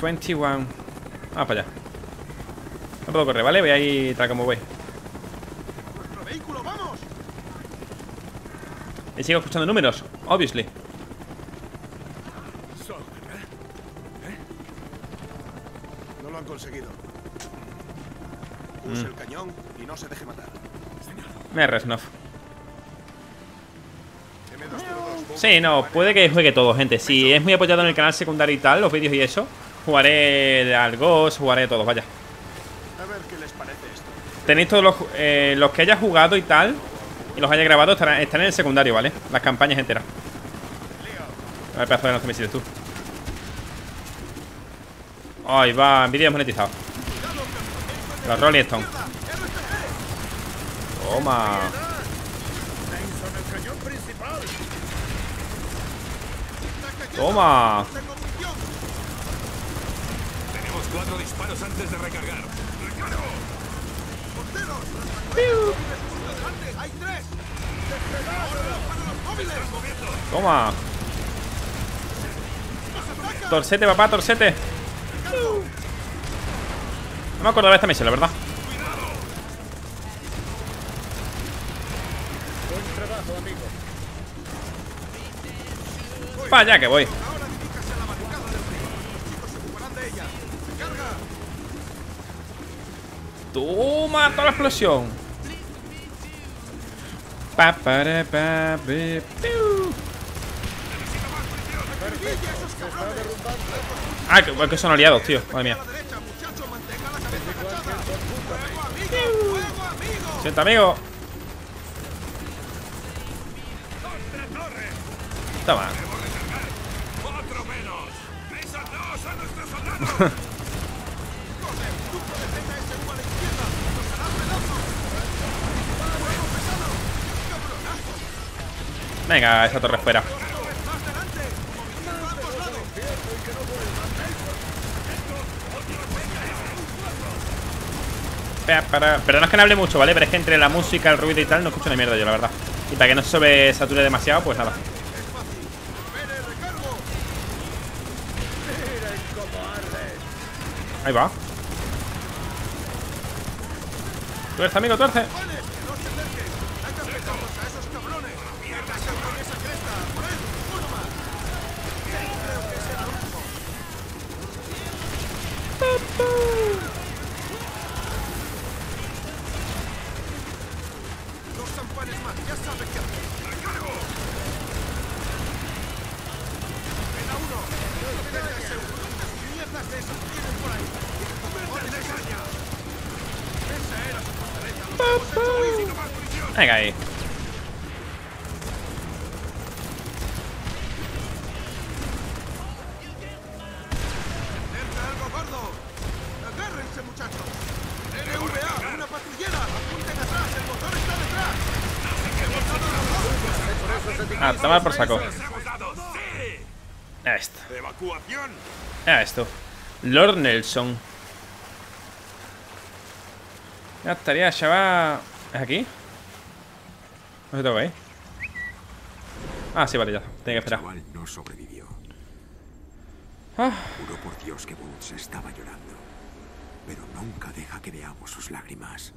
21. Vamos para allá. No puedo correr, ¿vale? Voy ahí tal como voy. ¡Nuestro vehículo, vamos! Y sigo escuchando números, obviously. No lo han conseguido. Use el cañón y no se deje matar. Me Resnov. M202. Sí, no, puede que juegue todo, gente. Si es muy apoyado en el canal secundario y tal, los vídeos y eso, jugaré al Ghost, jugaré de todos, vaya. A ver qué les parece esto. Tenéis todos los que haya jugado y tal, y los haya grabado, están en el secundario, ¿vale? Las campañas enteras. A ver, pedazo de lanza misiles, tú. Ahí va, vídeo desmonetizado. Los Rolling Stone. Toma. Toma. Tenemos 4 disparos antes de recargar. ¡Recargo! ¡Hay 3! Toma. Torcete, papá, torcete. No me acuerdo de esta misión, la verdad. Buen trabajo, amigo. Pa' allá que voy. Ahora dedícase a la barricada del río. Los chicos se ocuparán de ella. ¡Recarga! Toma toda la explosión. Pa, para, pa, pe, piu. Ah, que son aliados, tío. Madre mía. A la derecha, muchacho, mantenga la cabeza agachada. ¡Fuego, amigo! ¡Fuego, amigo! Siento, amigo. Toma. ¡Otro menos! ¡Esos dos son nuestros soldados! Venga, esa torre fuera. Perdón, es que no hable mucho, ¿vale? Pero es que entre la música, el ruido y tal no escucho una mierda yo, la verdad. Y para que no se sobresature demasiado, pues nada. Ahí va. Tuerce, amigo, tuerce. Dos zampanes más, ya sabe qué hacer. ¡Recargo! ¡Venga uno! ¡Deténgase! ¡Mierdas de esos tienen por ahí! ¡Orden de caña! ¡Esa era su fortaleza! Venga ahí. ¡Cerca algo gordo! ¡Agárrense, muchachos! ¡LVA! ¡Una patrullera! ¡Apunten atrás! ¡El motor está detrás! Ah, toma por saco. ¡Hemos dado! ¡Sí! Esto. ¡Evacuación! Esto. Lord Nelson. Ya estaría, chaval. ¿Es aquí? No se tengo ahí. Ah, sí, vale, ya. Tengo que esperar. El chaval no sobrevivió. Ah, Juro por Dios que Boots estaba llorando. Pero nunca deja que veamos sus lágrimas.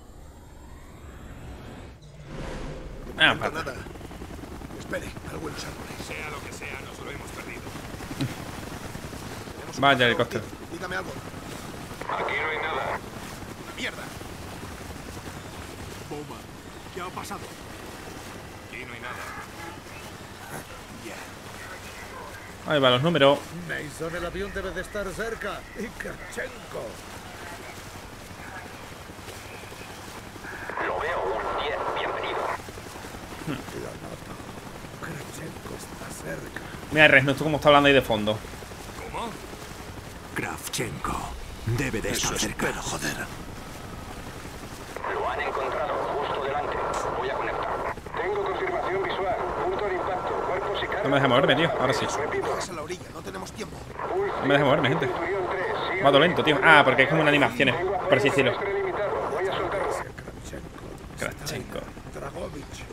ah, No vale. nada. Espere, algo en los árboles. Sea lo que sea, nos lo hemos perdido. Tenemos un Vaya patrón, helicóptero. tío. Dígame algo. Aquí no hay nada. ¡Una mierda! Bomba, ¿qué ha pasado? Aquí no hay nada. Ahí van los números. Mason, el avión debe de estar cerca. Y Karchenko. Lo veo, un 10. Bienvenido. La nota. Karchenko está cerca. Mira, Resno, tú cómo está hablando ahí de fondo. ¿Cómo? Kravchenko debe de estar cerca. joder. Lo han encontrado justo delante. Voy a conectar. Tengo confirmación visual. Punto de impacto. Cuerpos y cargas. No me deja moverme, tío. Ahora sí. Bajas a la orilla, no tenemos tiempo. No me deja moverme, gente. Va todo lento, tío. Ah, porque es como una animaciones, por así decirlo. Voy a soltarlo. Kravchenko. Kravchenko. Dragovich.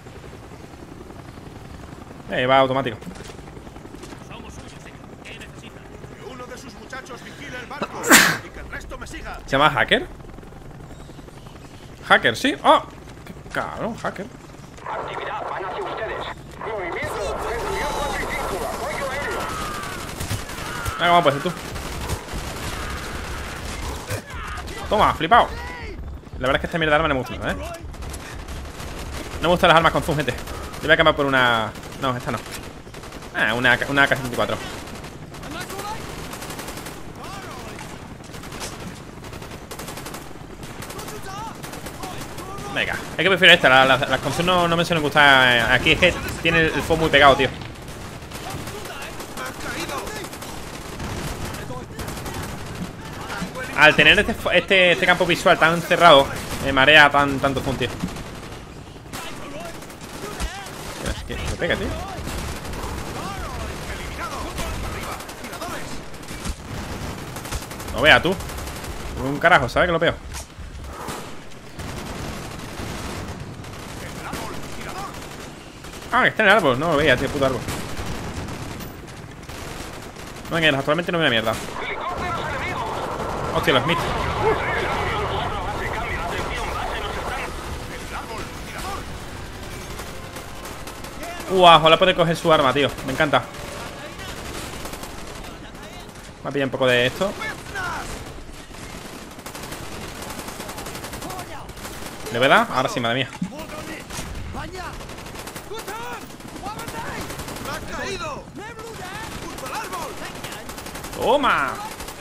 Va automático. Que uno de sus muchachos vigile destruir el barco y que el resto me siga. ¿Se llama Hacker? Hacker, sí. ¡Oh! ¡Qué cabrón, Hacker! Actividad, van hacia ustedes. Movimiento, destrucción 4 y 5, apoyo aéreo. Venga, vamos, pues tú. Toma, flipado. La verdad es que esta mierda de arma no me gusta nada, ¿eh? No me gustan las armas con zoom, gente. Yo voy a cambiar por una... No, esta no. Una AK-74. Venga, hay que preferir esta. Las con zoom no me suelen gustar. Aquí es que tiene el fuego muy pegado, tío. Al tener este campo visual tan cerrado, me marea tanto zoom, tío. ¿Qué me pega, tío? No vea tú. Un carajo, ¿sabes que lo veo? Ah, que está en el árbol. No lo veía, tío, puto árbol. No me quedas, actualmente no me da mierda. Hostia, los Smith. Ojalá puede coger su arma, tío. Me encanta. Me ha pillado un poco de esto. ¿Le voy a dar? Ahora sí, madre mía. ¡Toma!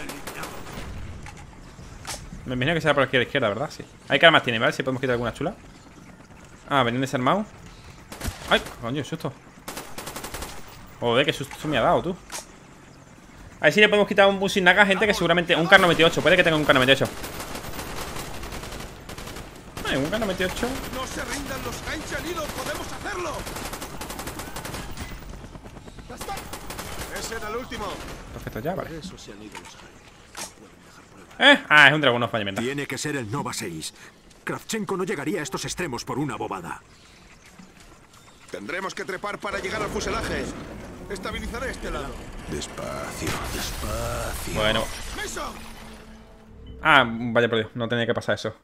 Me imagino que será por aquí a la izquierda, ¿verdad? Sí. ¿Hay que armas tiene, ¿vale? Si podemos quitar alguna chula. Ah, venían desarmados. ¡Ay! Coño, susto. Joder, qué susto me ha dado, tú. A ver si le podemos quitar un Businaga, gente, que seguramente... Un Kar-98, puede que tenga un Kar-98. Ay, un Kar-98. No se rindan los Heinz, podemos hacerlo. Ese era el último. Perfecto, ya, vale. Eso se han ido los Heinz. No pueden dejar pruebas. Ah, es un dragón, no falla. Tiene que ser el Nova 6. Kravchenko no llegaría a estos extremos por una bobada. Tendremos que trepar para llegar al fuselaje. Estabilizaré este lado. Despacio, despacio. Bueno. ¡Mason! Ah, vaya por Dios, no tenía que pasar eso.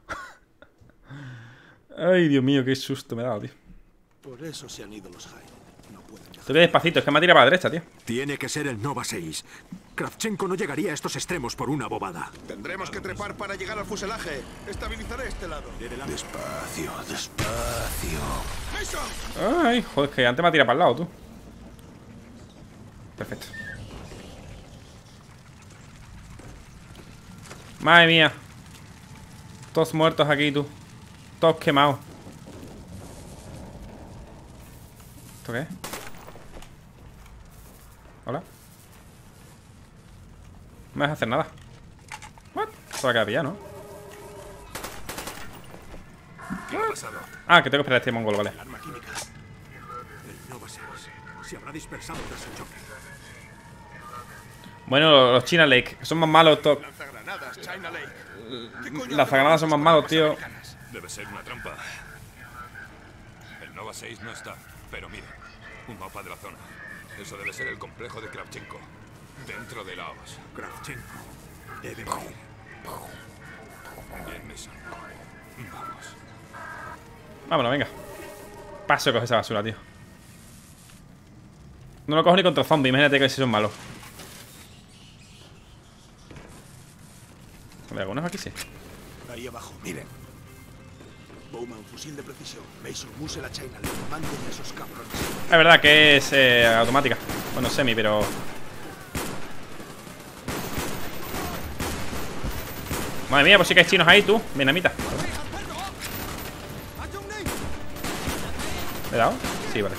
Ay, Dios mío, qué susto me ha dado, tío. Por eso se han ido los Heinz. No pueden dejar. Estoy despacito, es que me ha tirado para la derecha, tío. Tiene que ser el Nova 6. Kravchenko no llegaría a estos extremos por una bobada. Tendremos que trepar para llegar al fuselaje. Estabilizaré este lado. Despacio, despacio. ¡Mason! Ay, joder, que antes me ha tirado para el lado, tú. Perfecto. Madre mía. Todos muertos aquí, tú. Todos quemados. ¿Esto qué es? Hola. No me dejas hacer nada. What? Esto va a quedar pillado, ¿no? ¿Qué ha pasado? Ah, que tengo que esperar a este mongol, vale. Arma química. El Nova 6 se habrá dispersado tras el choque. Bueno, los China Lake, que son más malos. Lanzagranadas, China Lake. Las granadas son más malos, tío. Debe ser una trampa. El Nova 6 no está, pero mire, un mapa de la zona. Eso debe ser el complejo de Kravchenko, dentro de Laos. Kravchenko debe morir. Bien, Mason. Vamos. Vámonos, venga. Paso a coger esa basura, tío. No lo cojo ni contra zombies, imagínate que si son malos. ¿Hay algunos aquí? Sí. Ahí abajo, miren. Bowman, fusil de precisión. Mason, use la China Lake. Manden a esos cabrones. Es verdad que es automática. Bueno, semi, pero... Madre mía, pues sí que hay chinos ahí, tú. Vietnamita. ¿Le he dado? Sí, vale.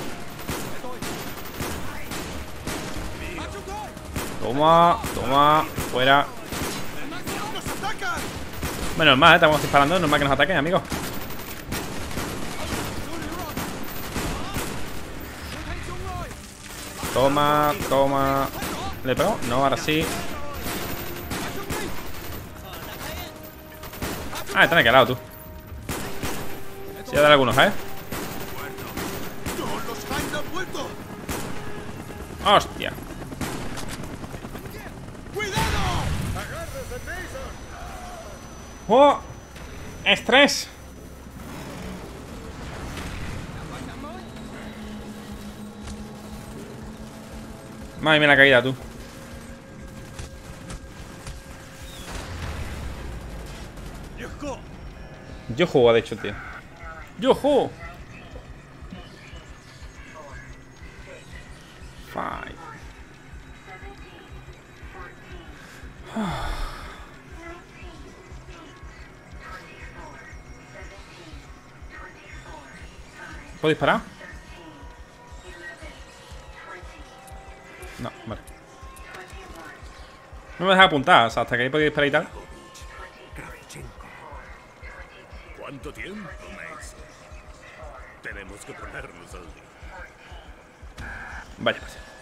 Toma, toma, fuera. Bueno, normal, estamos disparando, normal que nos ataquen, amigos. Toma, toma. ¿Le pego? No, ahora sí. Ah, están aquí al lado, tú. Sí, voy a dar algunos, ¿eh? Hostia. Joseph Mason. ¡Oh! ¡Estrés! Madre mía la caída, tú. Yo juego, de hecho, tío. Yo juego. Five. ¿Puedo disparar? No, vale. No me deja apuntar, o sea, hasta que ahí puedo disparar y tal. Kravchenko. ¿Cuánto tiempo, Mason? Tenemos que ponernos al día. Vaya,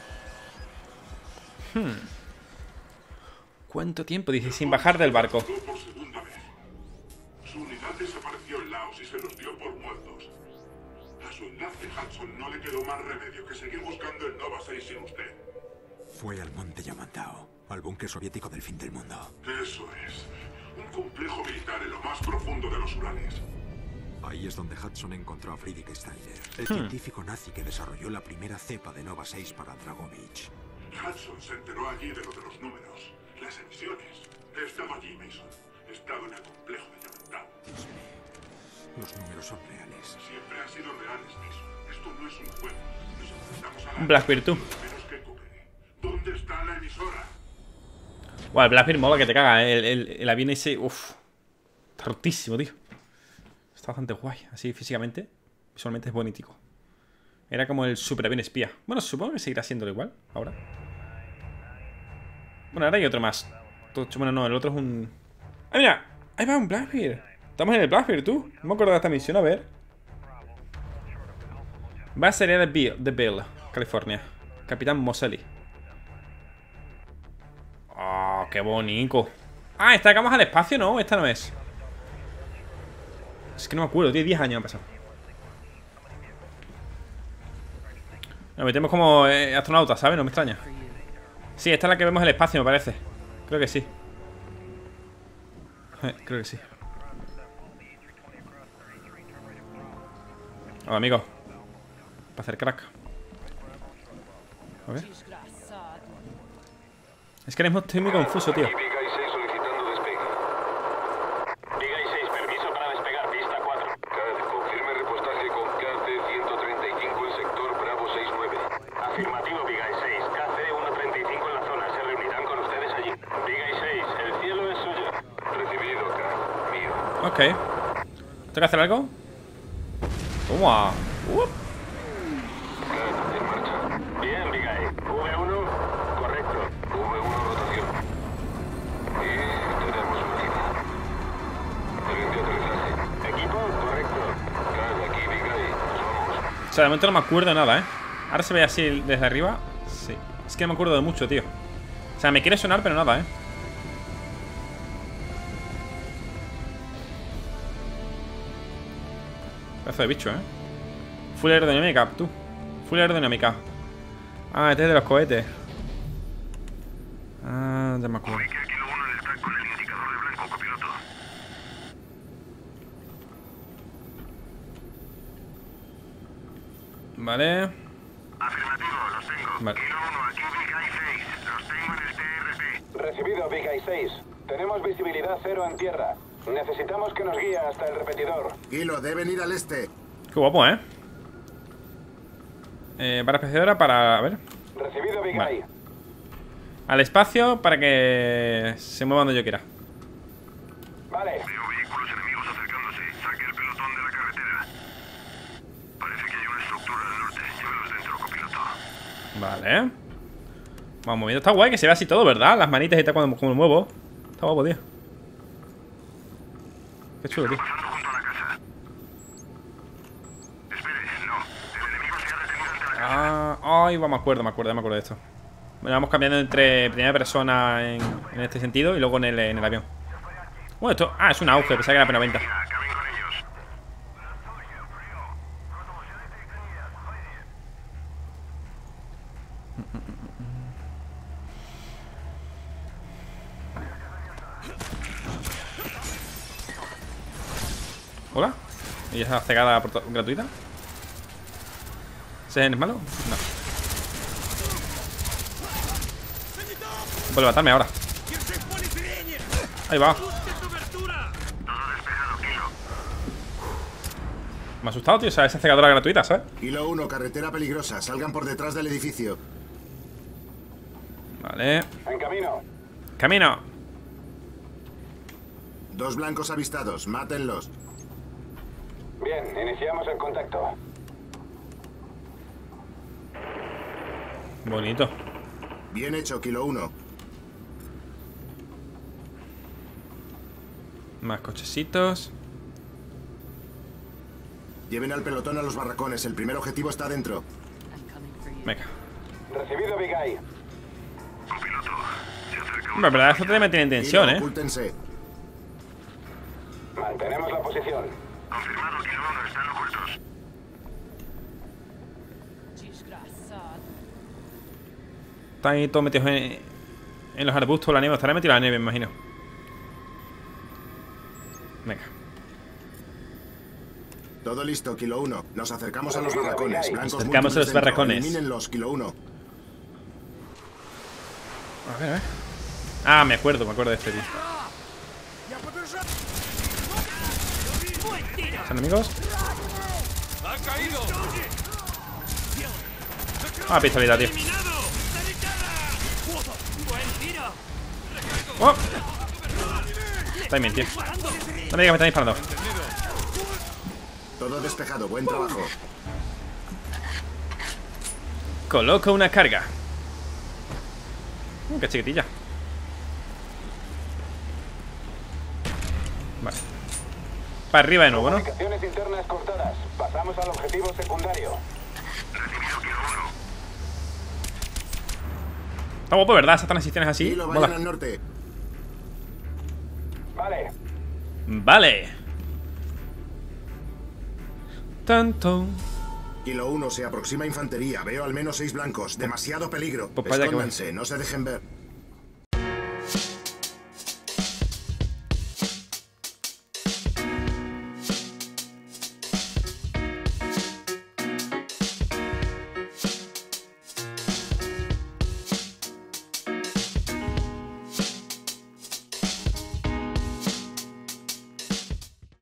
pues. ¿Cuánto tiempo? Dice, sin bajar del barco. Por segunda vez. Su unidad desapareció en Laos y se los dio por muertos. A su enlace Hudson no le quedó más remedio que seguir buscando el Nova 6 sin usted. Fue al monte Yamantau, al búnker soviético del fin del mundo. Eso es. Un complejo militar en lo más profundo de los Urales. Ahí es donde Hudson encontró a Friedrich Steiner, el científico nazi que desarrolló la primera cepa de Nova 6 para Dragovich. Hudson se enteró allí de lo de los números, las emisiones. He estado allí, Mason. He estado en el complejo de Yamantau. Los números son reales. Siempre han sido reales, Mason. Esto no es un juego. Nos enfrentamos a la... Un Blackbeard, tú. Menos que coopere. ¿Dónde está la emisora? Guau, el Blackbeard mola que te caga, el avión ese. Uff. Está rotísimo, tío. Está bastante guay. Así físicamente. Visualmente es bonitico. Era como el super avión espía. Bueno, supongo que seguirá siendo igual ahora. Bueno, ahora hay otro más. Bueno, no, el otro es un... ¡Ah, mira! Ahí va un Blackbeard. Estamos en el Blackbeard, tú. No me acuerdo de esta misión, a ver. Base aérea de Bill, California. Capitán Moseley. ¡Oh, qué bonito! Ah, esta que vamos al espacio, ¿no? Esta no es. Es que no me acuerdo, tío. 10 años han pasado. Nos metemos como astronautas, ¿sabes? No me extraña. Sí, esta es la que vemos en el espacio, me parece. Creo que sí. Creo que sí. Hola, amigo. Para hacer crack. A ver. Es que ahora mismo estoy muy confuso, tío. Big Eye 6 solicitando despegue. Big Eye 6, permiso para despegar, pista 4. CAD, confirme repostaje con KC-135 en sector Bravo 69. Afirmativo, Big Eye 6. KC-135 en la zona. Se reunirán con ustedes allí. Big Eye 6, el cielo es suyo. Recibido, CAD. Mío. Ok. ¿Tengo que hacer algo? Toma. CAD, en marcha. Bien, Big Eye. V1, correcto. V1, rotación. Y tenemos una cita. Tren de aterrizaje. Equipo, correcto. CAD, aquí, Big Eye. Nos vamos. O sea, de momento no me acuerdo de nada, ¿eh? Ahora se ve así desde arriba. Sí. Es que no me acuerdo de mucho, tío. O sea, me quiere sonar, pero nada, ¿eh? Pedazo de bicho, ¿eh? Full aerodinámica, tú. Full aerodinámica. Ah, este es de los cohetes. Ah, ya me acuerdo. Vale. Afirmativo, los tengo. Vale. Kilo 1, aquí Big Eye 6. Los tengo en el TRP. Recibido, Big Eye 6. Tenemos visibilidad cero en tierra. Necesitamos que nos guíe hasta el repetidor. Kilo, deben ir al este. Qué guapo, ¿eh? Para especiadora para... A ver. Recibido, Big Vale. Eye. Al espacio para que se mueva donde yo quiera. Vale. Veo vehículos enemigos acercándose. Saque el pelotón de la carretera. Parece que hay una estructura al norte. Llévelos dentro, copiloto. Vale. Vamos moviendo. Está guay que se ve así todo, ¿verdad? Las manitas y tal cuando me muevo. Está guapo, tío. Qué chulo, tío. Pasando junto a la casa. Espere, no. El enemigo se ha detenido ante la casa. Ay, me acuerdo de esto. Bueno, vamos cambiando entre primera persona en este sentido y luego en el avión. Bueno, esto... Ah, es un auge, pensaba que era P90. Acaben con ellos. Hola. ¿Y esa cegada gratuita? ¿Ese es malo? No. Vuelve a matarme ahora. Ahí va. Me ha asustado, tío. O sea, esa cegadora gratuita, ¿sabes? Kilo 1, carretera peligrosa. Salgan por detrás del edificio. Vale. En camino. Camino. 2 blancos avistados. Mátenlos. Bien, iniciamos el contacto. Bonito. Bien hecho, Kilo 1. Más cochecitos. Lleven al pelotón a los barracones. El primer objetivo está dentro. Venga. Recibido, Big Eye. Hombre, pero esto me tiene en tensión, Kilo, ocúltense. Mantenemos la posición. Confirmado, Kilo 1, están ocultos. Están ahí todos metidos en los arbustos, la nieve. Estará metido en la nieve, me imagino. Venga. Todo listo, Kilo 1. Nos acercamos a los barracones. Blancos Nos acercamos a los múltiples barracones. dentro. Elimínenlos, Kilo 1. A ver, a ver. Ah, me acuerdo de este, tío. ¿Son enemigos? Ah, pistolita, tío. Oh. Timing, tío. No me digas que me están disparando. Todo despejado. Buen trabajo. Coloco una carga. Qué chiquitilla. Vale. Para arriba de nuevo, ¿no? Comunicaciones internas cortadas. Pasamos al objetivo secundario. Está guapo, ¿verdad? Esas transiciones así. Kilo, Mola. vayan al norte. Vale. Vale. Tanto. Kilo 1, se aproxima infantería. Veo al menos 6 blancos. Demasiado peligro. Pues vaya que Escóndanse, no se dejen ver.